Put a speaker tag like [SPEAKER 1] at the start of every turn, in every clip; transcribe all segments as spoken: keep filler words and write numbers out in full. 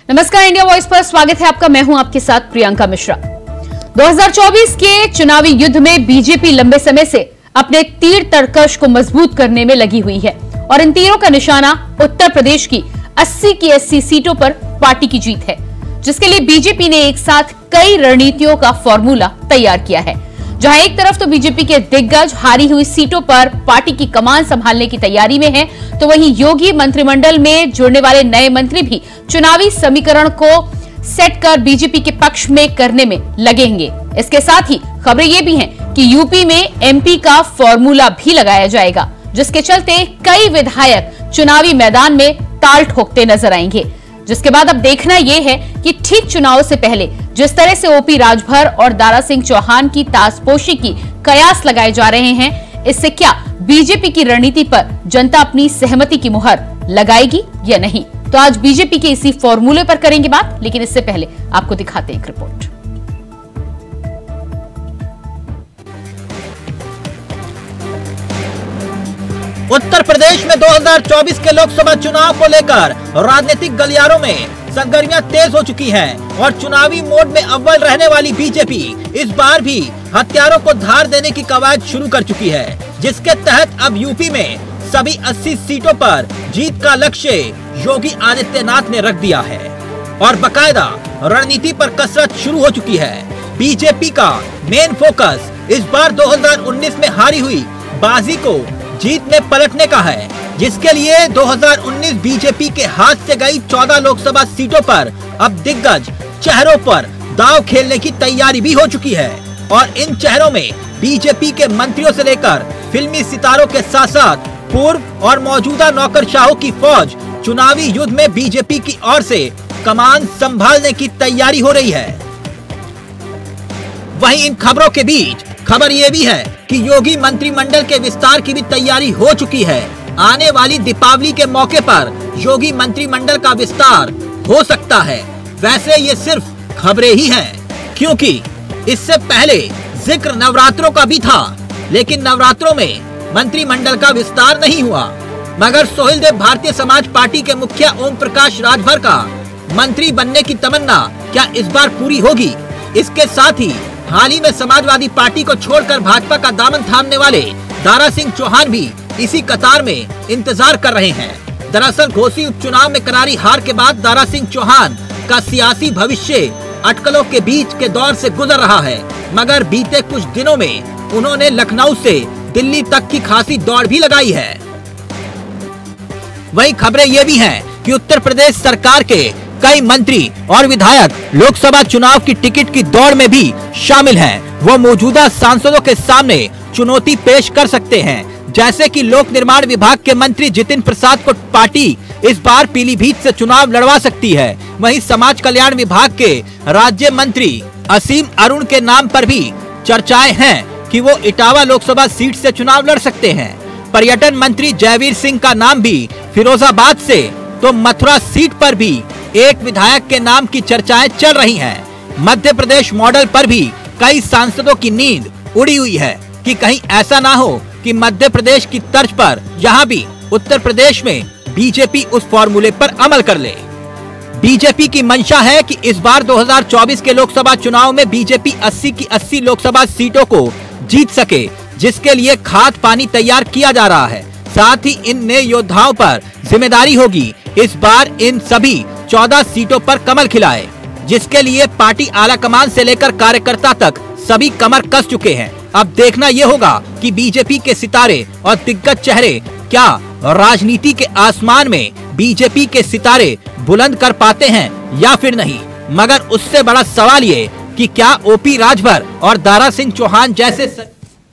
[SPEAKER 1] नमस्कार, India voice पर स्वागत है आपका। मैं हूं आपके साथ प्रियंका मिश्रा। दो हज़ार चौबीस के चुनावी युद्ध में बीजेपी लंबे समय से अपने तीर तर्कश को मजबूत करने में लगी हुई है और इन तीरों का निशाना उत्तर प्रदेश की अस्सी की अस्सी सीटों पर पार्टी की जीत है, जिसके लिए बीजेपी ने एक साथ कई रणनीतियों का फॉर्मूला तैयार किया है। जहां एक तरफ तो बीजेपी के दिग्गज हारी हुई सीटों पर पार्टी की कमान संभालने की तैयारी में हैं, तो वहीं योगी मंत्रिमंडल में जुड़ने वाले नए मंत्री भी चुनावी समीकरण को सेट कर बीजेपी के पक्ष में करने में लगेंगे। इसके साथ ही खबरें ये भी हैं कि यूपी में एमपी का फॉर्मूला भी लगाया जाएगा, जिसके चलते कई विधायक चुनावी मैदान में ताल ठोकते नजर आएंगे। जिसके बाद अब देखना यह है कि ठीक चुनाव से पहले जिस तरह से ओपी राजभर और दारा सिंह चौहान की ताजपोशी की कयास लगाए जा रहे हैं, इससे क्या बीजेपी की रणनीति पर जनता अपनी सहमति की मुहर लगाएगी या नहीं। तो आज बीजेपी के इसी फॉर्मूले पर करेंगे बात, लेकिन इससे पहले आपको दिखाते हैं एक रिपोर्ट।
[SPEAKER 2] उत्तर प्रदेश में दो हज़ार चौबीस के लोकसभा चुनाव को लेकर राजनीतिक गलियारों में सरगर्मियां तेज हो चुकी हैं और चुनावी मोड में अव्वल रहने वाली बीजेपी इस बार भी हथियारों को धार देने की कवायद शुरू कर चुकी है, जिसके तहत अब यूपी में सभी अस्सी सीटों पर जीत का लक्ष्य योगी आदित्यनाथ ने रख दिया है और बकायदा रणनीति पर कसरत शुरू हो चुकी है। बीजेपी का मेन फोकस इस बार दो हज़ार उन्नीस में हारी हुई बाजी को जीत में पलटने का है, जिसके लिए दो हज़ार उन्नीस बीजेपी के हाथ से गई चौदह लोकसभा सीटों पर अब दिग्गज चेहरों पर दांव खेलने की तैयारी भी हो चुकी है और इन चेहरों में बीजेपी के मंत्रियों से लेकर फिल्मी सितारों के साथ साथ पूर्व और मौजूदा नौकरशाहों की फौज चुनावी युद्ध में बीजेपी की ओर से कमान संभालने की तैयारी हो रही है। वहीं इन खबरों के बीच खबर ये भी है कि योगी मंत्रिमंडल के विस्तार की भी तैयारी हो चुकी है। आने वाली दीपावली के मौके पर योगी मंत्रिमंडल का विस्तार हो सकता है। वैसे ये सिर्फ खबरें ही हैं, क्योंकि इससे पहले जिक्र नवरात्रों का भी था, लेकिन नवरात्रों में मंत्रिमंडल का विस्तार नहीं हुआ। मगर सोहेलदेव भारतीय समाज पार्टी के मुखिया ओम प्रकाश राजभर का मंत्री बनने की तमन्ना क्या इस बार पूरी होगी? इसके साथ ही हाल ही में समाजवादी पार्टी को छोड़कर भाजपा का दामन थामने वाले दारा सिंह चौहान भी इसी कतार में इंतजार कर रहे हैं। दरअसल घोसी उपचुनाव में करारी हार के बाद दारा सिंह चौहान का सियासी भविष्य अटकलों के बीच के दौर से गुजर रहा है, मगर बीते कुछ दिनों में उन्होंने लखनऊ से दिल्ली तक की खासी दौड़ भी लगाई है। वही खबरें ये भी हैं कि उत्तर प्रदेश सरकार के कई मंत्री और विधायक लोकसभा चुनाव की टिकट की दौड़ में भी शामिल हैं। वो मौजूदा सांसदों के सामने चुनौती पेश कर सकते हैं, जैसे कि लोक निर्माण विभाग के मंत्री जितिन प्रसाद को पार्टी इस बार पीलीभीत से चुनाव लड़वा सकती है। वहीं समाज कल्याण विभाग के राज्य मंत्री असीम अरुण के नाम पर भी चर्चाएं हैं कि वो इटावा लोकसभा सीट से चुनाव लड़ सकते हैं। पर्यटन मंत्री जयवीर सिंह का नाम भी फिरोजाबाद से, तो मथुरा सीट पर भी एक विधायक के नाम की चर्चाएं चल रही हैं। मध्य प्रदेश मॉडल पर भी कई सांसदों की नींद उड़ी हुई है कि कहीं ऐसा ना हो कि मध्य प्रदेश की तर्ज पर यहाँ भी उत्तर प्रदेश में बीजेपी उस फॉर्मूले पर अमल कर ले। बीजेपी की मंशा है कि इस बार दो हज़ार चौबीस के लोकसभा चुनाव में बीजेपी अस्सी की अस्सी लोकसभा सीटों को जीत सके, जिसके लिए खाद पानी तैयार किया जा रहा है। साथ ही इन नए योद्धाओं पर जिम्मेदारी होगी इस बार इन सभी चौदह सीटों पर कमल खिलाए, जिसके लिए पार्टी आला कमान से लेकर कार्यकर्ता तक सभी कमर कस चुके हैं। अब देखना ये होगा कि बीजेपी के सितारे और दिग्गज चेहरे क्या राजनीति के आसमान में बीजेपी के सितारे बुलंद कर पाते हैं या फिर नहीं। मगर उससे बड़ा सवाल ये कि क्या ओपी राजभर और दारा सिंह चौहान जैसे स...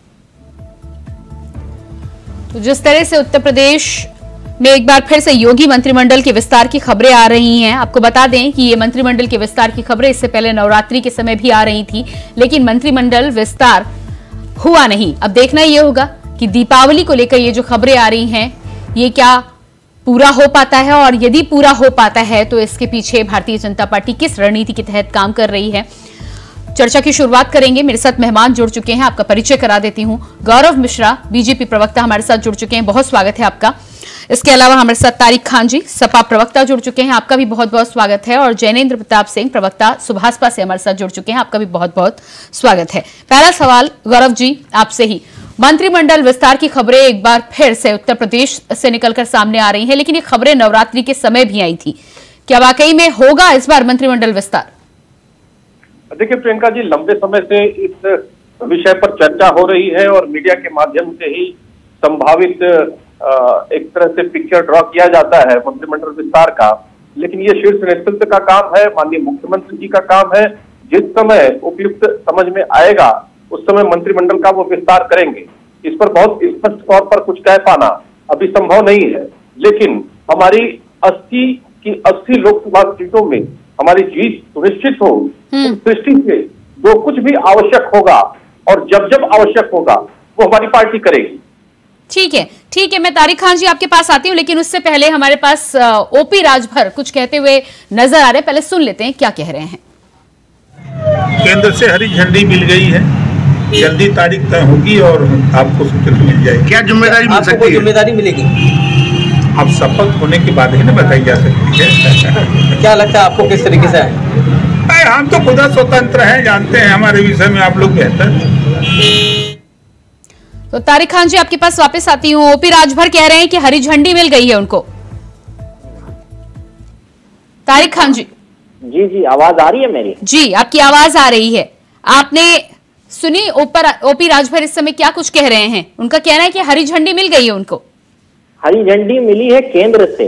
[SPEAKER 1] तो जिस तरह से उत्तर प्रदेश में एक बार फिर से योगी मंत्रिमंडल के विस्तार की खबरें आ रही हैं। आपको बता दें कि ये मंत्रिमंडल के विस्तार की खबरें इससे पहले नवरात्रि के समय भी आ रही थी, लेकिन मंत्रिमंडल विस्तार हुआ नहीं। अब देखना यह होगा कि दीपावली को लेकर ये जो खबरें आ रही हैं, ये क्या पूरा हो पाता है, और यदि पूरा हो पाता है तो इसके पीछे भारतीय जनता पार्टी किस रणनीति के तहत काम कर रही है। चर्चा की शुरुआत करेंगे। मेरे साथ मेहमान जुड़ चुके हैं, आपका परिचय करा देती हूं। गौरव मिश्रा बीजेपी प्रवक्ता हमारे साथ जुड़ चुके हैं, बहुत स्वागत है आपका। इसके अलावा हमारे साथ तारिक खान जी सपा प्रवक्ता जुड़ चुके हैं, आपका भी बहुत बहुत स्वागत है। और जैनेन्द्र प्रताप सिंह प्रवक्ता सुभाषपा से हमारे साथ जुड़ चुके हैं, आपका भी बहुत बहुत स्वागत है। पहला सवाल गौरव जी आपसे ही, मंत्रिमंडल विस्तार की खबरें एक बार फिर से उत्तर प्रदेश से निकलकर सामने आ रही हैं, लेकिन ये खबरें नवरात्रि के समय भी आई थी। क्या वाकई में होगा इस बार मंत्रिमंडल विस्तार?
[SPEAKER 3] देखिए प्रियंका जी, लंबे समय से इस विषय पर चर्चा हो रही है और मीडिया के माध्यम से ही संभावित एक तरह से पिक्चर ड्रॉ किया जाता है मंत्रिमंडल विस्तार का। लेकिन ये शीर्ष नेतृत्व का काम है, माननीय मुख्यमंत्री जी का काम है। जिस समय उपयुक्त समझ में आएगा उस समय मंत्रिमंडल का वो विस्तार करेंगे। इस पर बहुत स्पष्ट तौर पर कुछ कह पाना अभी संभव नहीं है, लेकिन हमारी अस्सी की अस्सी लोकसभा सीटों में हमारी जीत सुनिश्चित हो, उस दृष्टि से जो कुछ भी आवश्यक होगा और जब जब आवश्यक होगा वो हमारी पार्टी करेगी।
[SPEAKER 1] ठीक है, ठीक है, मैं तारिक खान जी आपके पास आती हूँ, लेकिन उससे पहले हमारे पास ओपी राजभर कुछ कहते हुए नजर आ रहे हैं। पहले सुन लेते हैं क्या कह रहे हैं।
[SPEAKER 4] केंद्र से हरी झंडी मिल गई है, जल्दी तारीख तय होगी और आपको सूचना मिल जाएगी। क्या जिम्मेदारी मिल सकती है?
[SPEAKER 5] जिम्मेदारी मिलेगी
[SPEAKER 4] अब शपथ होने के बाद ही ना बताई जा सकती है।
[SPEAKER 5] क्या लगता है आपको किस तरीके से है?
[SPEAKER 4] हम तो खुदा स्वतंत्र हैं, जानते हैं हमारे विषय में आप लोग बेहतर।
[SPEAKER 1] तो तारिक खान जी आपके पास वापस आती हूँ। ओपी राजभर कह रहे हैं कि हरी झंडी मिल गई है उनको। तारिक खान जी
[SPEAKER 6] जी जी आवाज आ रही है मेरी?
[SPEAKER 1] जी आपकी आवाज आ रही है। आपने सुनी ऊपर ओपी राजभर इस समय क्या कुछ कह रहे हैं? उनका कहना है कि हरी झंडी मिल गई है उनको।
[SPEAKER 6] हरी झंडी मिली है केंद्र से,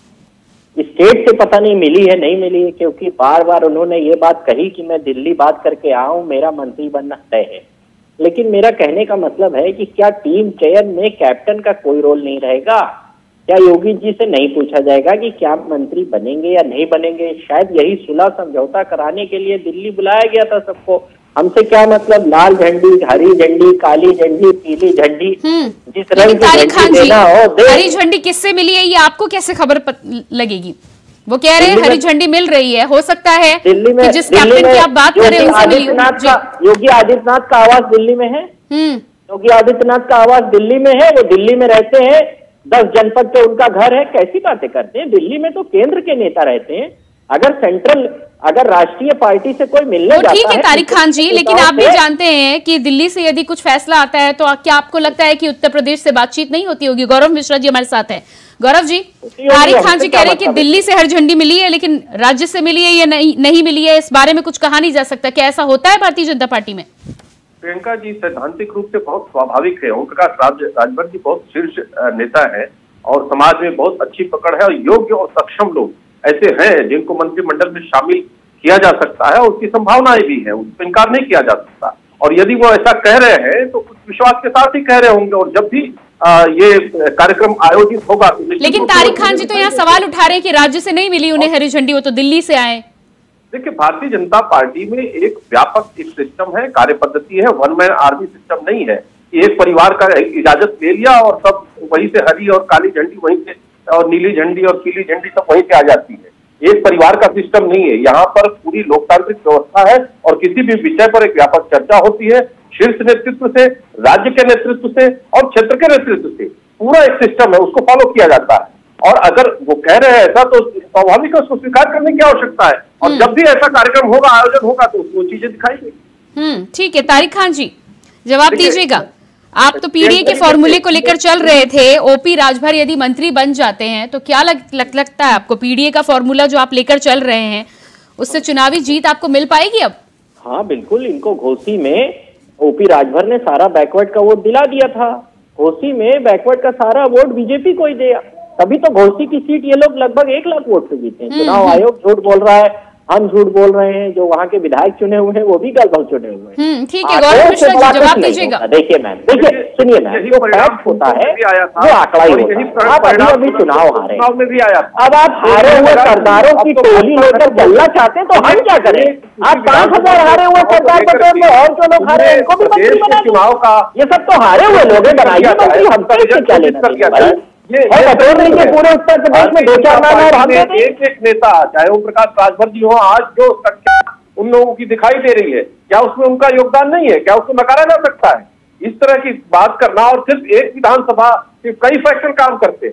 [SPEAKER 6] स्टेट से पता नहीं मिली है नहीं मिली है, क्योंकि बार बार उन्होंने ये बात कही कि मैं दिल्ली बात करके आऊं, मेरा मंत्री बनना तय है। लेकिन मेरा कहने का मतलब है कि क्या टीम चयन में कैप्टन का कोई रोल नहीं रहेगा? क्या योगी जी से नहीं पूछा जाएगा कि क्या मंत्री बनेंगे या नहीं बनेंगे? शायद यही सुलह समझौता कराने के लिए दिल्ली बुलाया गया था सबको। हमसे क्या मतलब लाल झंडी, हरी झंडी, काली झंडी, पीली झंडी, जिस रंग की झंडी देना हो दे।
[SPEAKER 1] हरी झंडी किससे मिली है ये आपको कैसे खबर लगेगी? वो कह रहे हैं हरी झंडी मिल रही है। हो सकता है
[SPEAKER 6] दिल्ली में,
[SPEAKER 1] कि जिस कैप्टन की आप बात कर रहे हैं उनसे मिली हो।
[SPEAKER 6] योगी आदित्यनाथ का आवास दिल्ली में है। योगी आदित्यनाथ का आवास दिल्ली में है, वो दिल्ली में रहते हैं, दस जनपद पे उनका घर है। कैसी बातें करते हैं? दिल्ली में तो केंद्र के नेता रहते हैं। अगर सेंट्रल अगर राष्ट्रीय पार्टी से कोई मिलने जाता है,
[SPEAKER 1] ठीक है तारिक खान जी, लेकिन आप भी जानते हैं कि दिल्ली से यदि कुछ फैसला आता है तो क्या आपको लगता है कि उत्तर प्रदेश से बातचीत नहीं होती होगी? गौरव मिश्रा जी हमारे साथ हैं। गौरव जी, तारिक खान जी कह रहे हैं कि दिल्ली से हर झंडी मिली है, लेकिन राज्य से मिली है या नहीं नहीं मिली है इस बारे में कुछ कहा नहीं जा सकता। क्या ऐसा होता है भारतीय जनता पार्टी में?
[SPEAKER 3] प्रियंका जी, सैद्धांतिक रूप से बहुत स्वाभाविक है। ओम प्रकाश राजभर जी बहुत शीर्ष नेता है और समाज में बहुत अच्छी पकड़ है और योग्य और सक्षम लोग ऐसे हैं जिनको मंत्रिमंडल में शामिल किया जा सकता है और उसकी संभावनाएं भी है, उसको इनकार नहीं किया जा सकता। और यदि वो ऐसा कह रहे हैं तो कुछ विश्वास के साथ ही कह रहे होंगे और जब भी आ, ये कार्यक्रम आयोजित होगा।
[SPEAKER 1] लेकिन तारिक खान जी तो यहाँ सवाल उठा रहे हैं कि राज्य से नहीं मिली उन्हें हरी झंडी, वो तो दिल्ली से आए।
[SPEAKER 3] देखिए, भारतीय जनता पार्टी में एक व्यापक एक सिस्टम है, कार्य पद्धति है, वन मैन आर्मी सिस्टम नहीं है। एक परिवार का इजाजत ले लिया और सब वहीं से हरी और काली झंडी वहीं से और नीली झंडी और पीली झंडी सब वहीं से आ जाती है। एक परिवार का सिस्टम नहीं है। यहाँ पर पूरी लोकतांत्रिक व्यवस्था है और किसी भी विषय पर एक व्यापक चर्चा होती है, शीर्ष नेतृत्व से, राज्य के नेतृत्व से और क्षेत्र के नेतृत्व से। पूरा एक सिस्टम है, उसको फॉलो किया जाता है। और अगर वो कह रहे हैं ऐसा तो स्वाभाविक है, उसको स्वीकार करने की आवश्यकता है। और जब भी ऐसा कार्यक्रम होगा, आयोजन होगा, तो वो चीजें दिखाई देगी।
[SPEAKER 1] हम्म ठीक है, तारिक खान जी जवाब दीजिएगा। आप तो पीडीए के फॉर्मूले को लेकर चल रहे थे। ओपी राजभर यदि मंत्री बन जाते हैं तो क्या लग, लग, लगता है आपको पीडीए का फॉर्मूला जो आप लेकर चल रहे हैं उससे चुनावी जीत आपको मिल पाएगी अब?
[SPEAKER 6] हाँ बिल्कुल। इनको घोसी में ओपी राजभर ने सारा बैकवर्ड का वोट दिला दिया था। घोसी में बैकवर्ड का सारा वोट बीजेपी को ही दिया, तभी तो घोसी की सीट ये लोग लगभग एक लाख वोट से जीते हैं। चुनाव आयोग झूठ बोल रहा है, हम झूठ बोल रहे हैं, जो वहाँ के विधायक चुने हुए हैं वो भी गलत चुने हुए हैं।
[SPEAKER 1] ठीक है, गौरव मिश्रा जी जवाब दीजिएगा।
[SPEAKER 6] देखिए मैम, देखिए सुनिए मैम, जो फैक्ट होता है वो आंकड़ा ही होता है। आप अभी अभी चुनाव हारे, अब आप हारे हुए सरदारों की टोली लेकर चलना चाहते हैं तो हम क्या करें? आप पांच हजार हारे हुए सरदार बता और जो लोग हारे इनको भी मंत्री बना चुनाव का। ये सब तो हारे हुए लोग हैं, बनाइए मंत्री, हम तो क्या लेना? ये पूरे उत्तर प्रदेश में दो चार नाम और हम एक एक नेता, चाहे ओम प्रकाश राजभर जी हो, आज जो संख्या उन लोगों की दिखाई दे रही है, क्या उसमें उनका योगदान नहीं है? क्या उसको नकारा जा सकता है? इस तरह की बात करना और सिर्फ एक विधानसभा सिर्फ कई फैक्टर काम करते हैं।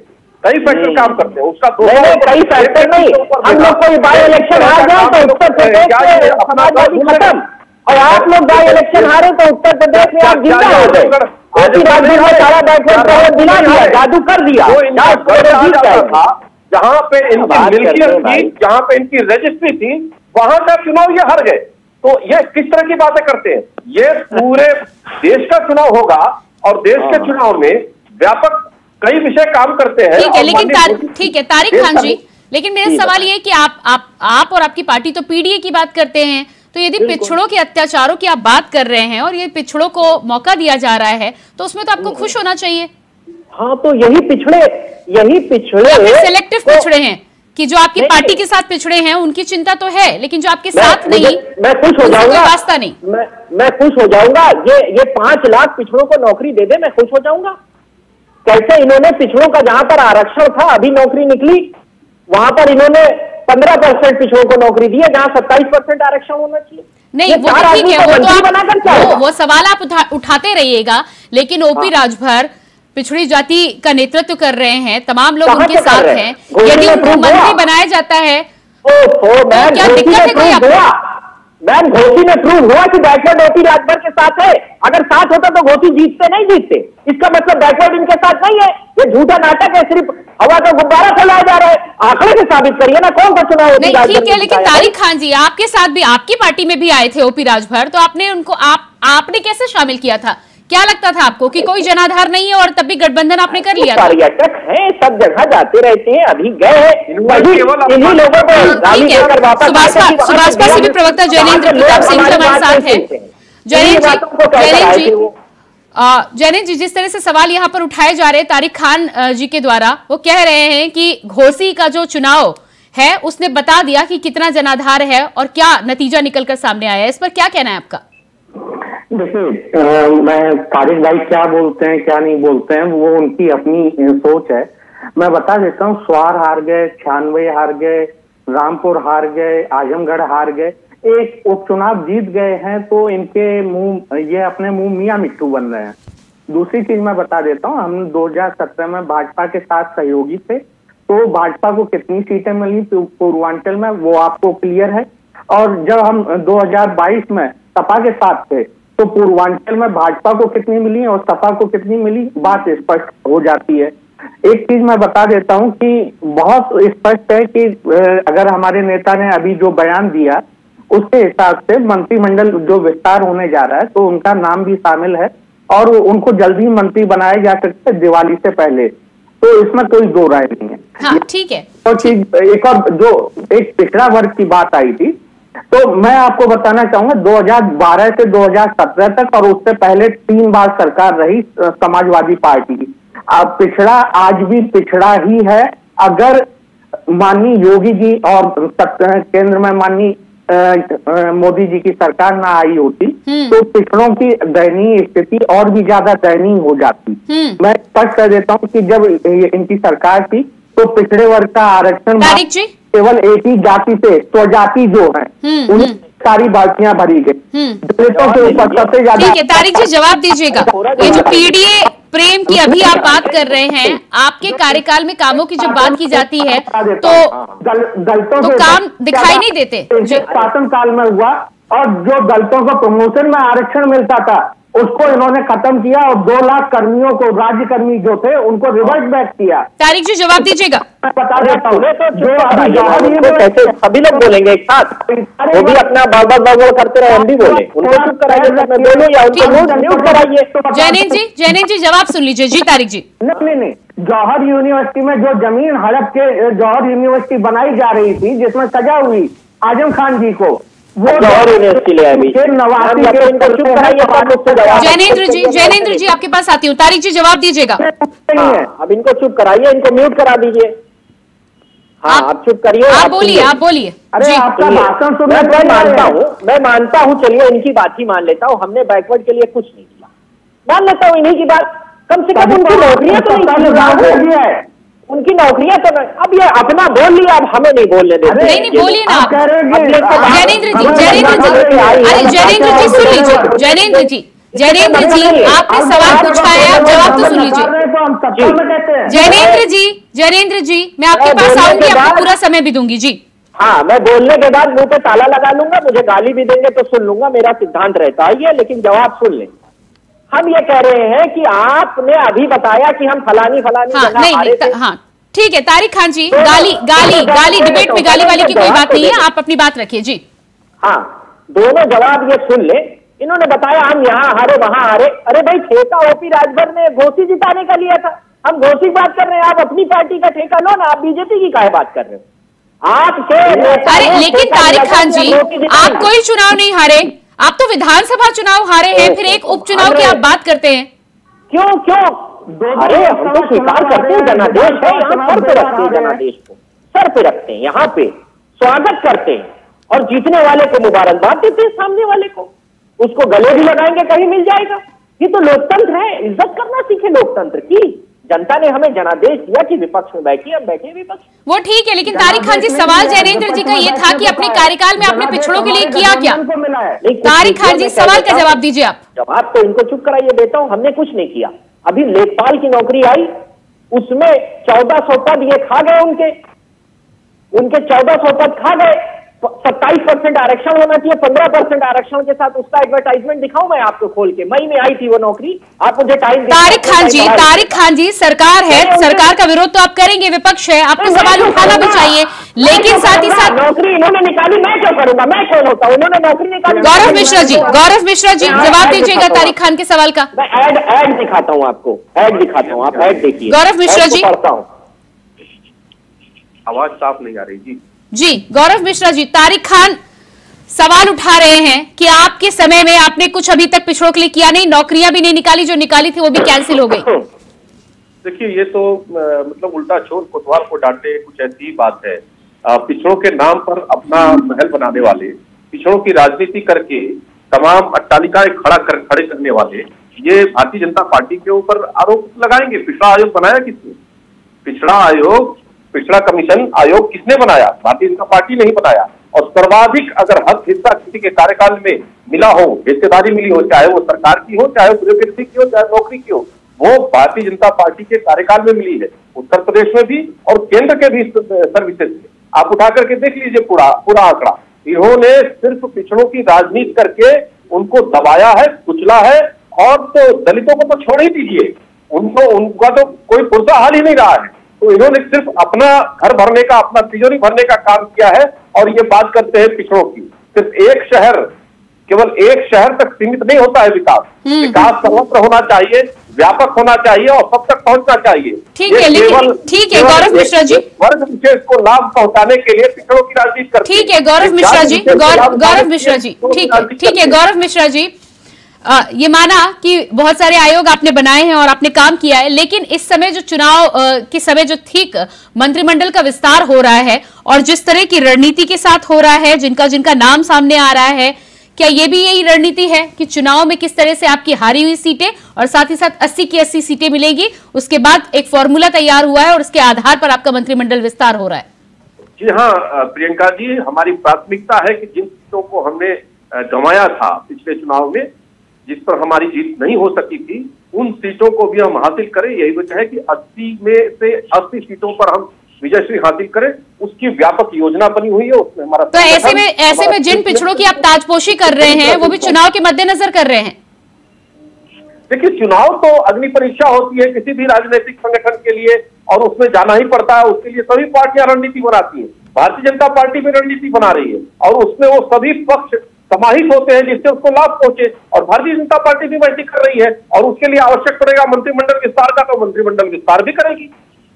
[SPEAKER 3] कई फैक्टर काम करते हैं उसका दो
[SPEAKER 6] कई फैक्टर नहीं, हम लोग कोई बाई इलेक्शन हार जाए तो उत्तर प्रदेश में समाजवादी खत्म, और आप लोग बाई इलेक्शन हारे तो उत्तर प्रदेश में आप जिंदा हो गए। राज्य में सारा बैकवर्ड दिला दिया, जादू कर दिया।
[SPEAKER 3] जहाँ पे इनकी मिल्कियत थी, जहाँ पे इनकी रजिस्ट्री थी, वहां का चुनाव ये हार गए। तो ये किस तरह की बातें करते हैं? ये पूरे देश का चुनाव होगा और देश के चुनाव में व्यापक कई विषय काम करते हैं।
[SPEAKER 1] ठीक है, लेकिन ठीक है तारिक खान जी, लेकिन मेरा सवाल ये है कि आप आप आप और आपकी पार्टी तो पीडीए की बात करते हैं, तो यदि पिछड़ों के अत्याचारों की आप बात कर रहे हैं और ये पिछड़ों को मौका दिया जा रहा है, तो उसमें तो आपको खुश होना चाहिए।
[SPEAKER 6] हाँ, तो यही पिछड़े यही पिछड़े
[SPEAKER 1] सिलेक्टिव तो, पिछड़े हैं कि जो आपकी पार्टी के साथ पिछड़े हैं उनकी चिंता तो है, लेकिन जो आपके साथ नहीं,
[SPEAKER 6] मैं खुश हो जाऊंगा,
[SPEAKER 1] वास्ता नहीं,
[SPEAKER 6] मैं मैं खुश हो जाऊंगा। ये ये पांच लाख पिछड़ों को नौकरी दे दे, मैं खुश हो जाऊंगा। कैसे इन्होंने पिछड़ों का जहां पर आरक्षण था, अभी नौकरी निकली, वहां पर इन्होंने पंद्रह परसेंट पिछड़ों को नौकरी दी है, जहां सत्ताईस परसेंट आरक्षण होना चाहिए।
[SPEAKER 1] नहीं, वो तो ठीक है, वो तो आप वो, वो सवाल आप उठा, उठाते रहिएगा, लेकिन ओपी राजभर पिछड़ी जाति का नेतृत्व कर रहे हैं, तमाम लोग उनके साथ हैं। यदि उनको मंत्री बनाया जाता है तो क्या दिक्कत है कोई आपको?
[SPEAKER 6] मैम, घोसी में प्रूव हुआ कि बैकवर्ड ओपी राजभर के साथ है। अगर साथ होता तो घोसी जीतते नहीं जीतते। इसका मतलब बैकवर्ड इनके साथ नहीं है। ये झूठा नाटक है, सिर्फ हवा का गुब्बारा फैलाया जा रहा है। आंकड़े से साबित करिए ना, कौन सा चुनाव?
[SPEAKER 1] नहीं, ठीक है, लेकिन तारिक खान जी आपके साथ भी, आपकी पार्टी में भी आए थे ओपी राजभर, तो आपने उनको आप आपने कैसे शामिल किया था? क्या लगता था आपको कि कोई जनाधार नहीं है और तब भी गठबंधन आपने कर लिया था?
[SPEAKER 6] पर्यटक हैं, सब जगह जाते रहते हैं, अभी गए हैं इन्हीं लोगों को
[SPEAKER 1] लेकर वापस। सुभाषपा से भी प्रवक्ता जैनेंद्र प्रताप सिंह हमारे साथ है। जैनेंद्र जी जैनेंद्र जी जैनेंद्र जी जिस तरह से सवाल यहाँ पर उठाए जा रहे हैं तारिक खान जी के द्वारा, वो कह रहे हैं कि घोसी का जो चुनाव है उसने बता दिया कि कितना जनाधार है और क्या नतीजा निकलकर सामने आया है। इस पर क्या कहना है आपका?
[SPEAKER 7] देखिए, मैं तारिक भाई क्या बोलते हैं क्या नहीं बोलते हैं वो उनकी अपनी सोच है। मैं बता देता हूँ, स्वार हार गए, छियानवे हार गए, रामपुर हार गए, आजमगढ़ हार गए, एक उपचुनाव जीत गए हैं, तो इनके मुंह ये अपने मुंह मियां मिट्टू बन रहे हैं। दूसरी चीज मैं बता देता हूँ, हम दो हजार सत्रह में भाजपा के साथ सहयोगी थे, तो भाजपा को कितनी सीटें मिली पूर्वांचल में वो आपको क्लियर है। और जब हम दो हजार बाईस में सपा के साथ थे तो पूर्वांचल में भाजपा को कितनी मिली और सपा को कितनी मिली, बात स्पष्ट हो जाती है। एक चीज मैं बता देता हूं कि बहुत स्पष्ट है कि अगर हमारे नेता ने अभी जो बयान दिया उसके हिसाब से मंत्रिमंडल जो विस्तार होने जा रहा है तो उनका नाम भी शामिल है और उनको जल्दी मंत्री बनाए जा सकते हैं दिवाली से पहले, तो इसमें कोई दो राय नहीं है।
[SPEAKER 1] हाँ, ठीक है।
[SPEAKER 7] और चीज एक और जो एक पिछड़ा वर्ग की बात आई थी, तो मैं आपको बताना चाहूंगा दो हजार बारह से दो हजार सत्रह तक और उससे पहले तीन बार सरकार रही समाजवादी पार्टी की। अब पिछड़ा आज भी पिछड़ा ही है। अगर माननीय योगी जी और केंद्र में माननीय मोदी जी की सरकार ना आई होती तो पिछड़ों की दयनीय स्थिति और भी ज्यादा दयनीय हो जाती। मैं स्पष्ट कर देता हूँ कि जब इनकी सरकार थी तो पिछड़े वर्ग का आरक्षण केवल एक ही जाति से, स्वजाति जो है उन्हें सारी बाल्टियां भरी गई। दलितों के ऊपर सबसे ज्यादा।
[SPEAKER 1] ठीक है तारिक जी, जवाब दीजिएगा। ये जो पीडीए प्रेम की अभी आप बात कर रहे हैं, आपके कार्यकाल में कामों की जब बात की जाती है तो
[SPEAKER 7] दलितों
[SPEAKER 1] तो काम दिखाई नहीं देते।
[SPEAKER 7] शासन काल में हुआ और जो दलितों को प्रमोशन में आरक्षण मिलता था उसको इन्होंने खत्म किया और दो लाख कर्मियों को, राज्य कर्मी जो थे उनको रिवर्स बैक किया।
[SPEAKER 1] तारिक जी जवाब दीजिएगा।
[SPEAKER 7] बता देता हूँ,
[SPEAKER 6] कैसे सभी लोग बोलेंगे एक साथ, वो भी अपना बार बार करते रहे, हम भी बोले, उनको चुप कराइए, मैं बोलूं या उनको म्यूट कराइए।
[SPEAKER 1] जैनेंद्र जी जैनेंद्र जी जवाब सुन लीजिए। जी तारिक जी।
[SPEAKER 7] नहीं नहीं, जौहर यूनिवर्सिटी में जो जमीन हड़प के जौहर यूनिवर्सिटी बनाई जा रही थी जिसमें सजा हुई आजम खान जी को, वो
[SPEAKER 6] जौहर यूनिवर्सिटी ले आई।
[SPEAKER 1] जैनेंद्र जी जैनेंद्र जी आपके पास आती हूँ। तारिक जी जवाब दीजिएगा।
[SPEAKER 6] अब इनको चुप कराइए, इनको म्यूट करा दीजिए। हाँ, आप चुप करिए,
[SPEAKER 1] आप बोलिए आप बोलिए।
[SPEAKER 7] अरे आपका भाषण सुनना
[SPEAKER 6] मैं मानता हूँ मैं मानता हूँ चलिए इनकी बात ही मान लेता हूँ, हमने बैकवर्ड के लिए कुछ नहीं किया, मान लेता हूँ इन्हीं की बात। कम से कम उनकी नौकरियां तो नहीं है, उनकी नौकरियां तो नहीं। अब ये अपना बोल लिया, अब हमें नहीं बोलने देते।
[SPEAKER 1] नहीं नहीं बोलिए ना आप। जैनेंद्र जी जैनेंद्र जी अरे जैनेंद्र जी सुन लीजिए। जैनेंद्र जी जैनेंद्र जी, आपने सवाल पूछा है, आप जवाब तो सुन लीजिए। जैनेंद्र जी, जैनेंद्र जी, मैं आपके पास आऊंगी, आपको पूरा समय भी दूंगी जी।
[SPEAKER 6] हाँ, मैं बोलने के बाद मुंह पे ताला लगा लूंगा, मुझे गाली भी देंगे तो सुन लूंगा, मेरा सिद्धांत रहता है ये, लेकिन जवाब सुन लें। हम ये कह रहे हैं कि आपने अभी बताया कि हम फलानी फलानी
[SPEAKER 1] हाँ, नहीं, नहीं, हाँ, ठीक है तारिक खान जी, गाली गाली गाली डिबेट में गाली वाली की कोई बात नहीं है, आप अपनी बात रखिए जी।
[SPEAKER 6] हाँ, दोनों जवाब ये सुन ले। इन्होंने बताया हम यहाँ हारे वहां हारे। अरे भाई, ठेका ओपी राजभर ने घोसी जिताने का लिया था, हम घोसी बात कर रहे हैं, आप अपनी पार्टी का ठेका लो ना, आप बीजेपी की काहे बात कर रहे हो? आपके
[SPEAKER 1] अरे लेकिन तारिक खान जी, आप कोई चुनाव नहीं हारे, आप तो विधानसभा चुनाव हारे हैं, फिर एक उपचुनाव की आप बात करते हैं।
[SPEAKER 6] क्यों क्यों? अरे हम तो स्वीकार करते हैं, जनादेश है, यहाँ सर पे रखते हैं, जनादेश को सर पे रखते हैं, यहाँ पे स्वागत करते हैं और जीतने वाले को मुबारकबाद देते हैं, सामने वाले को उसको गले भी लगाएंगे, कहीं मिल जाएगा। ये तो लोकतंत्र है, इज्जत करना सीखे लोकतंत्र की। जनता ने हमें जनादेश दिया कि विपक्ष में बैठिए, हम बैठे विपक्ष।
[SPEAKER 1] वो ठीक है, लेकिन तारिक खान जी, सवाल जैनेंद्र जी का ये था कि अपने कार्यकाल में आपने पिछड़ों के लिए किया क्या? तारिक खान जी, सवाल का जवाब दीजिए आप।
[SPEAKER 6] जवाब तो इनको चुप कराइए देता हूं, हमने कुछ नहीं किया। अभी लेखपाल की नौकरी आई, उसमें चौदह सौ पद ये खा गए, उनके उनके चौदह सौ पद खा गए। सत्ताईस परसेंट आरक्षण होना चाहिए, पंद्रह परसेंट आरक्षण के साथ उसका एडवर्टाइजमेंट दिखाऊं मैं आपको खोल के? मई में आई थी वो नौकरी, आप मुझे टाइम।
[SPEAKER 1] तारिक खान जी, तारिक खान जी, सरकार है, सरकार का विरोध तो आप करेंगे, विपक्ष है, आपको सवाल उठाना भी चाहिए, लेकिन साथ ही साथ
[SPEAKER 6] नौकरी इन्होंने निकाली, मैं क्यों करूंगा? मैं कौन होता हूँ? इन्होंने नौकरी निकाली।
[SPEAKER 1] गौरव मिश्रा जी, गौरव मिश्रा जी, जवाब दीजिएगा तारिक खान के सवाल का।
[SPEAKER 6] मैं एड एड दिखाता हूँ आपको, एड दिखाता हूँ, आप एड देखिए।
[SPEAKER 1] गौरव मिश्रा जी,
[SPEAKER 6] पढ़ता हूँ।
[SPEAKER 3] आवाज साफ नहीं आ रही जी।
[SPEAKER 1] जी गौरव मिश्रा जी, तारिक खान सवाल उठा रहे हैं कि आपके समय में आपने कुछ अभी तक पिछड़ों के लिए किया नहीं, नौकरियां भी नहीं निकाली, जो निकाली थी वो भी कैंसिल हो गई।
[SPEAKER 3] देखिए, ये तो आ, मतलब उल्टा चोर कोतवाल को डांटे, कुछ ऐसी ही बात है। आ, पिछड़ों के नाम पर अपना महल बनाने वाले, पिछड़ों की राजनीति करके तमाम अट्टालिकाएं खड़ा कर खड़े करने वाले, ये भारतीय जनता पार्टी के ऊपर आरोप लगाएंगे। पिछड़ा आयोग बनाया किसने? पिछड़ा आयोग, पिछड़ा कमीशन आयोग किसने बनाया? भारतीय जनता पार्टी ने ही बनाया। और सर्वाधिक अगर हक हिस्सा किसी के कार्यकाल में मिला हो, हिस्सेदारी मिली हो, चाहे वो सरकार की हो, चाहे ब्यूरोक्रेसी की हो, चाहे नौकरी की हो, वो भारतीय जनता पार्टी के कार्यकाल में मिली है। उत्तर प्रदेश में भी और केंद्र के भी सर्विसेज में आप उठा करके देख लीजिए पूरा पूरा आंकड़ा। इन्होंने सिर्फ पिछड़ों की राजनीति करके उनको दबाया है, कुचला है, और तो दलितों को तो छोड़ ही दीजिए, उनको उनका तो कोई पुरसा हाल ही नहीं रहा है। तो इन्होंने सिर्फ अपना घर भरने का, अपना तिजोरी भरने का काम किया है। और ये बात करते हैं पिछड़ों की। सिर्फ एक शहर, केवल एक शहर तक सीमित नहीं होता है विकास। विकास सर्वत्र होना चाहिए, व्यापक होना चाहिए और सब तक पहुंचना चाहिए।
[SPEAKER 1] ठीक है, लेकिन ठीक है गौरव मिश्रा जी,
[SPEAKER 3] वर्ग विशेष को लाभ पहुंचाने के लिए पिछड़ों की राजनीति करते हैं।
[SPEAKER 1] ठीक है गौरव मिश्रा जी, गौरव मिश्रा जी, ठीक है, ठीक है गौरव मिश्रा जी, आ, ये माना कि बहुत सारे आयोग आपने बनाए हैं और आपने काम किया है, लेकिन इस समय जो चुनाव के समय जो ठीक मंत्रिमंडल का विस्तार हो रहा है और जिस तरह की रणनीति के साथ हो रहा है, जिनका जिनका नाम सामने आ रहा है, क्या ये भी यही रणनीति है कि चुनाव में किस तरह से आपकी हारी हुई सीटें और साथ ही साथ अस्सी की अस्सी सीटें मिलेगी, उसके बाद एक फॉर्मूला तैयार हुआ है और उसके आधार पर आपका मंत्रिमंडल विस्तार हो रहा है?
[SPEAKER 3] जी हाँ प्रियंका जी, हमारी प्राथमिकता है कि जिन सीटों को हमने गंवाया था पिछले चुनाव में, जिस पर हमारी जीत नहीं हो सकी थी, उन सीटों को भी हम हासिल करें। यही वजह है कि अस्सी में से अस्सी सीटों पर हम विजयश्री हासिल करें, उसकी व्यापक योजना बनी हुई है। उसमें हमारा
[SPEAKER 1] तो ऐसे में ऐसे में जिन पिछड़ों की आप ताजपोशी कर रहे हैं वो भी चुनाव के मद्देनजर कर रहे हैं।
[SPEAKER 3] देखिए, चुनाव तो अग्नि परीक्षा होती है किसी भी राजनीतिक संगठन के लिए और उसमें जाना ही पड़ता है। उसके लिए सभी पार्टियां रणनीति बनाती है। भारतीय जनता पार्टी भी रणनीति बना रही है और उसमें वो सभी पक्ष समाहित होते हैं जिससे उसको लाभ पहुंचे। और भारतीय जनता पार्टी भी वैसी कर रही है और उसके लिए आवश्यक पड़ेगा मंत्रिमंडल विस्तार का, तो मंत्रिमंडल विस्तार भी करेगी।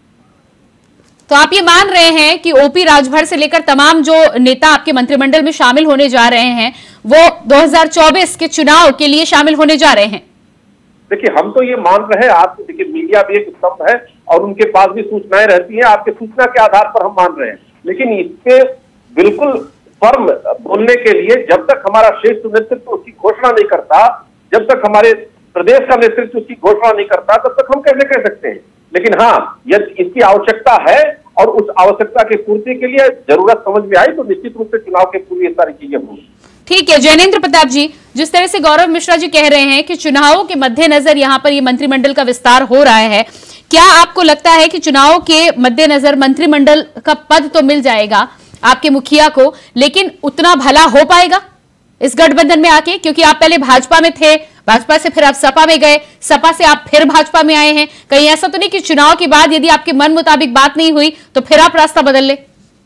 [SPEAKER 1] तो आप ये मान रहे हैं कि ओपी राजभर से लेकर तमाम जो नेता आपके मंत्रिमंडल में शामिल होने जा रहे हैं वो दो हज़ार चौबीस के चुनाव के लिए शामिल होने जा रहे हैं?
[SPEAKER 3] देखिए, हम तो ये मान रहे हैं। आप देखिए, मीडिया भी एक स्तंभ है और उनके पास भी सूचनाएं रहती हैं। आपके सूचना के आधार पर हम मान रहे हैं, लेकिन इसके बिल्कुल फर्म बोलने के लिए जब तक हमारा शीर्ष नेतृत्व उसकी घोषणा नहीं करता, जब तक हमारे प्रदेश का नेतृत्व उसकी घोषणा नहीं करता, तब तक हम कैसे कह सकते हैं। लेकिन हाँ, यदि इसकी आवश्यकता है और उस आवश्यकता की पूर्ति के लिए जरूरत समझ में आई तो निश्चित रूप से चुनाव के पूर्व ये सारी चीजें होंगी।
[SPEAKER 1] ठीक है जैनेंद्र प्रताप जी, जिस तरह से गौरव मिश्रा जी कह रहे हैं कि चुनावों के मद्देनजर यहाँ पर ये मंत्रिमंडल का विस्तार हो रहा है, क्या आपको लगता है कि चुनाव के मद्देनजर मंत्रिमंडल का पद तो मिल जाएगा आपके मुखिया को, लेकिन उतना भला हो पाएगा इस गठबंधन में आके? क्योंकि आप पहले भाजपा में थे, भाजपा से फिर आप सपा में गए, सपा से आप फिर भाजपा में आए हैं। कहीं ऐसा तो नहीं कि चुनाव के बाद यदि आपके मन मुताबिक बात नहीं हुई तो फिर आप रास्ता बदल ले?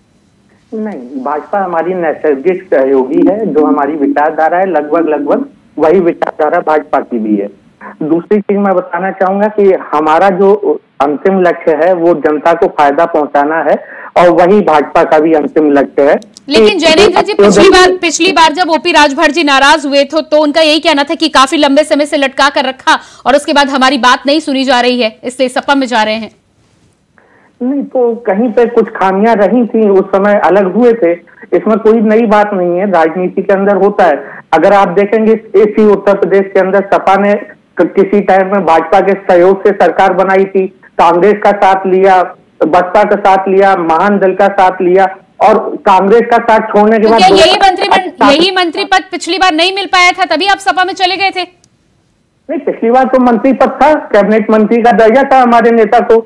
[SPEAKER 7] नहीं, भाजपा हमारी नैसर्गिक सहयोगी है। जो हमारी विचारधारा है लगभग लगभग वही विचारधारा भाजपा की भी है। दूसरी चीज मैं बताना चाहूंगा कि हमारा जो अंतिम लक्ष्य है वो जनता को फायदा पहुंचाना है और वही भाजपा का भी अंतिम लक्ष्य है।
[SPEAKER 1] लेकिन जैनेंद्र जी, पिछली बार पिछली बार जब ओपी राजभर जी नाराज हुए थे तो उनका यही कहना था कि काफी लंबे समय से लटका कर रखा और उसके बाद हमारी बात नहीं सुनी जा रही है, इसलिए सपा में जा रहे हैं।
[SPEAKER 7] नहीं तो कहीं पे कुछ खामियां रही थी, उस समय अलग हुए थे। इसमें कोई नई बात नहीं है, राजनीति के अंदर होता है। अगर आप देखेंगे इसी उत्तर प्रदेश के अंदर सपा ने किसी टाइम में भाजपा के सहयोग से सरकार बनाई थी, कांग्रेस का साथ लिया, बसपा का साथ लिया, महान दल का साथ लिया और कांग्रेस का साथ छोड़ने के
[SPEAKER 1] तो
[SPEAKER 7] बाद
[SPEAKER 1] क्या यही मंत्री यही मंत्री पद पिछली बार नहीं मिल पाया था तभी आप सपा में चले गए थे?
[SPEAKER 7] नहीं, पिछली बार तो मंत्री पद था, कैबिनेट मंत्री का दर्जा था हमारे नेता को।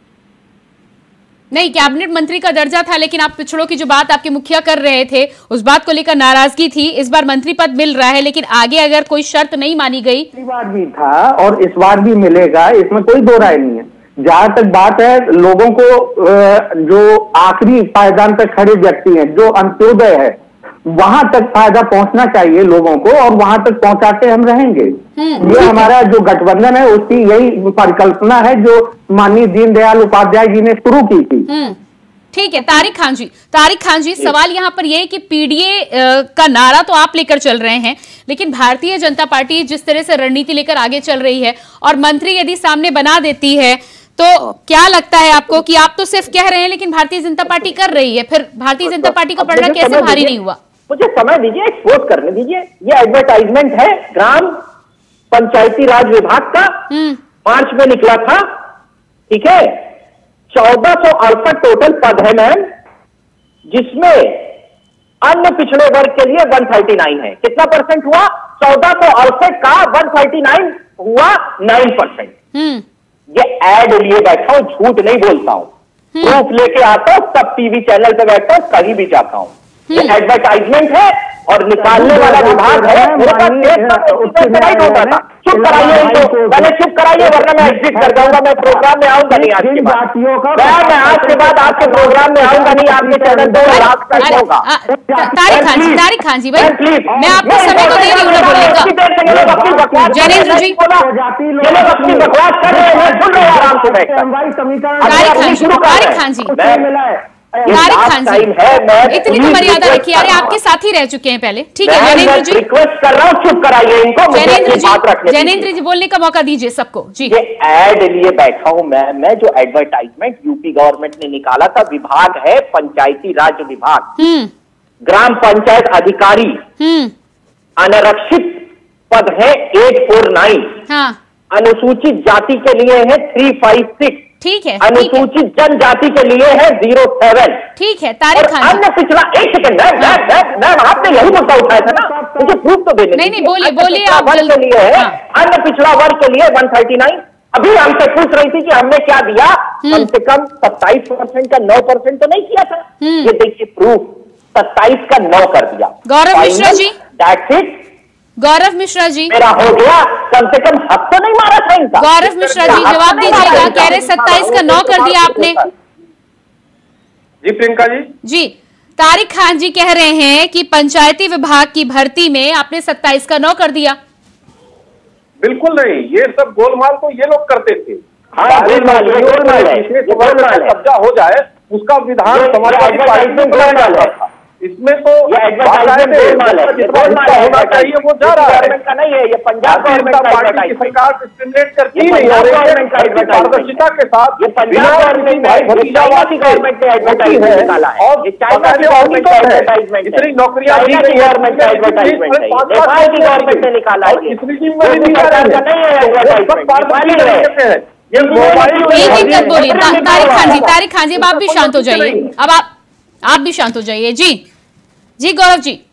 [SPEAKER 1] नहीं, कैबिनेट मंत्री का दर्जा था, लेकिन आप पिछड़ों की जो बात आपके मुखिया कर रहे थे उस बात को लेकर नाराजगी थी। इस बार मंत्री पद मिल रहा है, लेकिन आगे अगर कोई शर्त नहीं मानी गई।
[SPEAKER 7] पिछली बार भी था और इस बार भी मिलेगा, इसमें कोई दो राय नहीं है। जहां तक बात है लोगों को, जो आखिरी पायदान पर खड़े व्यक्ति हैं, जो अंत्योदय है, वहां तक फायदा पहुंचना चाहिए लोगों को और वहां तक पहुंचाते हम रहेंगे। ये हमारा जो गठबंधन है उसकी यही परिकल्पना है जो माननीय दीनदयाल उपाध्याय जी ने शुरू की थी।
[SPEAKER 1] ठीक है तारिक खान जी, तारिक खान जी, सवाल यहाँ पर यह है कि पीडीए का नारा तो आप लेकर चल रहे हैं, लेकिन भारतीय जनता पार्टी जिस तरह से रणनीति लेकर आगे चल रही है और मंत्री यदि सामने बना देती है तो क्या लगता है आपको कि आप तो सिर्फ कह रहे हैं लेकिन भारतीय जनता पार्टी कर रही है, फिर भारतीय जनता पार्टी का पलड़ा कैसे भारी नहीं हुआ?
[SPEAKER 6] मुझे समय दीजिए, एक्सपोज करने दीजिए। ये एडवर्टाइजमेंट है ग्राम पंचायती राज विभाग का, मार्च में निकला था, ठीक है। चौदह सौ अड़सठ टोटल पद है मैम, जिसमें अन्य पिछड़े वर्ग के लिए एक सौ उनतालीस है। कितना परसेंट हुआ? चौदह सौ अड़सठ का एक सौ उनतालीस हुआ नौ परसेंट। ये ऐड लिए बैठा हूं, झूठ नहीं बोलता हूं, प्रूफ लेके आता हूं, सब टीवी चैनल पे बैठता हूं, कहीं भी जाता हूं। ये एडवर्टाइजमेंट है और निकालने वाला विभाग है। मेरे पास होता था। चुप कराइए इनको, पहले चुप कराइए वरना मैं एग्जिट कर जाऊंगा। मैं प्रोग्राम में आऊंगा नहीं आज के बाद, मैं आज के बाद आपके प्रोग्राम में आऊंगा नहीं। आपके चैनल दो लाख तक होगा।
[SPEAKER 1] तारिक खान जी, तारिक खान जी भाई, मैं आपको समय को दे रही हूँ ना बोलने का। जैनेंद्र जी,
[SPEAKER 6] बकवास कर रहे हैं, सुन रहे आराम से बैठकर।
[SPEAKER 1] तारिक खान जी, तारिक खान जी, तारिक खान जी, इतनी तो मर्यादा रखिए। अरे आपके साथी रह चुके हैं पहले, ठीक है। जैनेंद्र जी,
[SPEAKER 6] रिक्वेस्ट कर रहा हूँ, चुप कराइए इनको।
[SPEAKER 1] जैनेंद्र जी, जैनेंद्र जी बोलने का मौका दीजिए सबको जी।
[SPEAKER 6] ये ऐड लिए बैठा हूं मैं मैं जो एडवर्टाइजमेंट यूपी गवर्नमेंट ने निकाला था, विभाग है पंचायती राज विभाग, ग्राम पंचायत अधिकारी, अनारक्षित पद है एट फोर नाइन, अनुसूचित जाति के लिए है थ्री फाइव सिक्स,
[SPEAKER 1] ठीक है।
[SPEAKER 6] अनुसूचित जनजाति के लिए है जीरो सेवन,
[SPEAKER 1] ठीक है। तारिक खान,
[SPEAKER 6] अन्य पिछड़ा, एक सेकंड मैम, आपने यही मुद्दा उठाया था ना, मुझे प्रूफ तो देने।
[SPEAKER 1] नहीं नहीं, बोलिए बोलिए आप।
[SPEAKER 6] वर्ग के लिए है, अन्य पिछड़ा वर्ग के लिए वन थर्टी नाइन। अभी हमसे पूछ रही थी कि हमने क्या दिया, कम से कम सत्ताईस परसेंट का नौ परसेंट तो नहीं किया था। ये देखिए प्रूफ, सत्ताईस का नौ कर दिया।
[SPEAKER 1] Gaurav Mishra ji,
[SPEAKER 6] that's it.
[SPEAKER 1] गौरव मिश्रा जी,
[SPEAKER 6] मेरा हो गया, कम से कम हक तो नहीं मारा था इनका।
[SPEAKER 1] गौरव मिश्रा जी जवाब दीजिएगा, कह रहे सत्ताईस का नौ कर दिया आपने।
[SPEAKER 3] जी प्रियंका जी,
[SPEAKER 1] जी तारिक खान जी कह रहे हैं कि पंचायती विभाग की भर्ती में आपने सत्ताईस का नौ कर दिया।
[SPEAKER 3] बिल्कुल नहीं, ये सब गोलमाल तो ये लोग करते थे।
[SPEAKER 6] हाँ, गोलमाल, ये गोलमाल है, ये गोलमाल है।
[SPEAKER 3] कब्जा हो जाए उसका विधान समाजवादी पार्टी में गोलमाल है। इसमें तो
[SPEAKER 6] ये एडवर्टाइजमेंट गोलमाल है,
[SPEAKER 3] जितना होना चाहिए वो जा रहा है।
[SPEAKER 6] का नहीं है, ये पंजाब गवर्नमेंट का
[SPEAKER 3] पार्टी की सरकार स्टिमुलेट करती है पारदर्शिता के साथ।
[SPEAKER 6] ये पंजाब गवर्नमेंट है, भतीजावादी गवर्नमेंट ने एडवर्टाइजमेंट निकाला है, ये चाइना की गवर्नमेंट का एडवर्टाइजमेंट है,
[SPEAKER 3] इतनी नौकरियां
[SPEAKER 6] चाइना की गवर्नमेंट का एडवर्टाइजमेंट है, नेपाल की गवर्नमेंट ने निकाला है।
[SPEAKER 3] इतनी जिम्मेदारी का नहीं है एडवर्टाइजमेंट।
[SPEAKER 1] एक एक कर बोलिए तारिक खान जी, तारिक खान जी अब आप भी शांत हो जाइए। अब आप आप भी शांत हो जाइए। जी जी गौरव जी,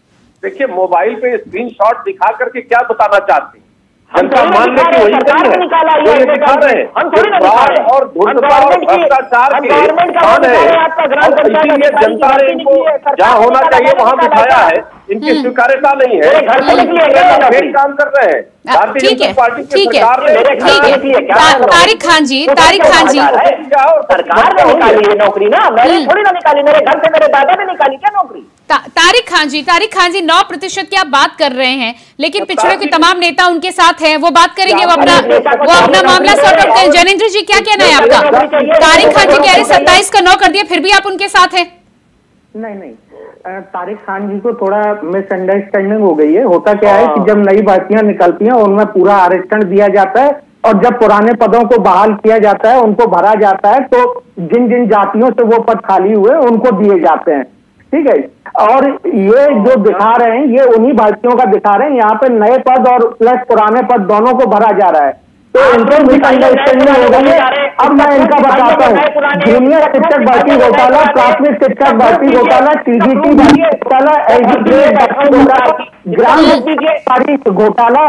[SPEAKER 3] देखिए, मोबाइल पे स्क्रीनशॉट दिखा करके क्या बताना चाहते हैं?
[SPEAKER 6] हम
[SPEAKER 3] जनता मान ले कि वही
[SPEAKER 6] सरकार ने निकाला ये
[SPEAKER 3] ये दिखा रहे हैं।
[SPEAKER 6] हम थोड़ी ना निकाल रहे हैं।
[SPEAKER 3] और धूर्तता और भ्रष्टाचार के
[SPEAKER 6] गवर्नमेंट का
[SPEAKER 3] कौन है?
[SPEAKER 6] आपका ग्राम
[SPEAKER 3] और इसीलिए जनता ने इनको जहाँ होना चाहिए वहाँ बिठाया है। इनकी स्वीकार्यता नहीं है,
[SPEAKER 6] घर से निकले
[SPEAKER 3] फेक काम कर रहे हैं। भारतीय
[SPEAKER 1] ठीक है,
[SPEAKER 3] जनता पार्टी की
[SPEAKER 1] ठीक है,
[SPEAKER 3] सरकार ने
[SPEAKER 1] ठीक है। ता- तारिक खान जी, तारिक खान जी,
[SPEAKER 6] सरकार ने निकाली है नौकरी ना, मैंने थोड़ी ना निकाली, मेरे घर से मेरे दादा ने निकाली क्या नौकरी?
[SPEAKER 1] ता, तारिक खान जी, तारिक खान जी, नौ प्रतिशत की आप बात कर रहे हैं, लेकिन पिछड़े के तमाम नेता उनके साथ हैं, वो बात करेंगे, वो अपना वो अपना मामला सॉर्ट आउट करें। जैनेंद्र जी, क्या कहना है आपका? तारिक खान जी कह रहे सत्ताईस का नौ कर दिया, फिर भी आप उनके साथ हैं?
[SPEAKER 7] नहीं नहीं, तारिक खान जी को थोड़ा मिसअंडरस्टैंडिंग हो गई है। होता क्या है कि जब नई भर्तियां निकलती हैं उनमें पूरा आरक्षण दिया जाता है, और जब पुराने पदों को बहाल किया जाता है, उनको भरा जाता है, तो जिन जिन जातियों से वो पद खाली हुए उनको दिए जाते हैं। ठीक है, और ये जो दिखा रहे हैं ये उन्हीं भर्तियों का दिखा रहे हैं। यहाँ पे नए पद और प्लस पुराने पद दोनों को भरा जा रहा है, तो इनको मिसअंडरस्टैंडिंग हो गई है। अब मैं इनका बताता हूँ, जूनियर शिक्षक भर्ती घोटाला, प्राथमिक शिक्षक भर्ती घोटाला, टीजीटी भर्ती घोटाला, एसडीग्रेड घोटाला, ग्राम तारीख घोटाला,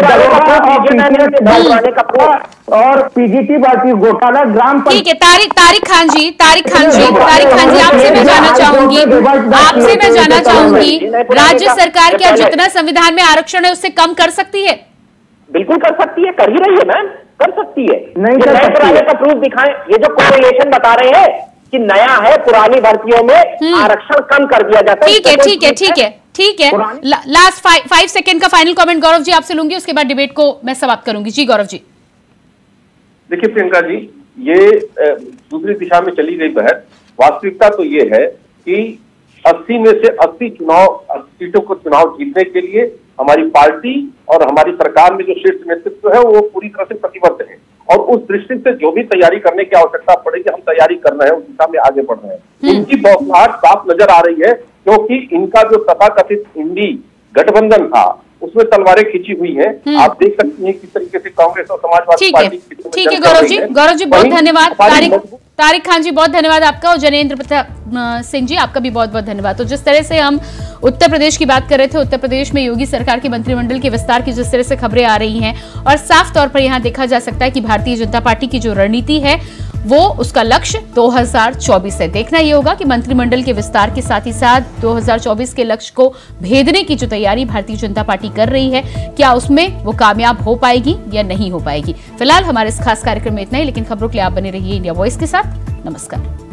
[SPEAKER 7] और पीजीटी भर्ती घोटाला, ग्राम।
[SPEAKER 1] ठीक है, तारिक तारिक खान जी, तारिक खान जी, तारिक खान जी, आपसे मैं जानना चाहूंगी, आपसे मैं जानना चाहूंगी, राज्य सरकार क्या जितना संविधान में आरक्षण है उससे कम कर सकती है?
[SPEAKER 6] बिल्कुल कर सकती है, कर ही रही है मैम, कर सकती है।
[SPEAKER 7] नहीं कर सकती
[SPEAKER 6] पुराने का प्रूफ दिखाएं। ये जो कोरिलेशन बता रहे हैं कि नया है, पुरानी भर्तियों में आरक्षण कम कर दिया जाता है।
[SPEAKER 1] ठीक है, ठीक है, ठीक है, ठीक है। लास्ट फाइव सेकंड का फाइनल कमेंट गौरव जी आपसे लूंगी, उसके बाद डिबेट को मैं समाप्त करूंगी। जी गौरव जी।
[SPEAKER 3] देखिए प्रियंका जी, ये दूसरी दिशा में चली गई बहस। वास्तविकता तो ये है कि अस्सी में से अस्सी चुनाव सीटों को चुनाव जीतने के लिए हमारी पार्टी और हमारी सरकार में जो शीर्ष नेतृत्व है वो पूरी तरह से प्रतिबद्ध है, और उस दृष्टि से जो भी तैयारी करने की आवश्यकता पड़ेगी हम तैयारी कर रहे हैं, उस दिशा में आगे बढ़ रहे हैं। इनकी बौखलाहट साफ नजर आ रही है, क्योंकि इनका जो तथाकथित इंडी गठबंधन था उसमें तलवारें खींची हुई हैं। आप देख सकती हैं किस तरीके से कांग्रेस और समाजवादी पार्टी।
[SPEAKER 1] ठीक है गौरव जी, गौरव जी बहुत धन्यवाद। तारिक तारिक खान जी बहुत धन्यवाद आपका, और जनेंद्र प्रताप सिंह जी आपका भी बहुत बहुत धन्यवाद। तो जिस तरह से हम उत्तर प्रदेश की बात कर रहे थे, उत्तर प्रदेश में योगी सरकार के मंत्रिमंडल के विस्तार की जिस तरह से खबरें आ रही हैं, और साफ तौर पर यहां देखा जा सकता है कि भारतीय जनता पार्टी की जो रणनीति है वो उसका लक्ष्य दो हज़ार चौबीस है। देखना ये होगा कि मंत्रिमंडल के विस्तार के साथ ही साथ दो हज़ार चौबीस के लक्ष्य को भेदने की जो तैयारी भारतीय जनता पार्टी कर रही है, क्या उसमें वो कामयाब हो पाएगी या नहीं हो पाएगी। फिलहाल हमारे इस खास कार्यक्रम में इतना ही, लेकिन खबरों के लिए आप बने रहिए इंडिया वॉइस के साथ। नमस्कार।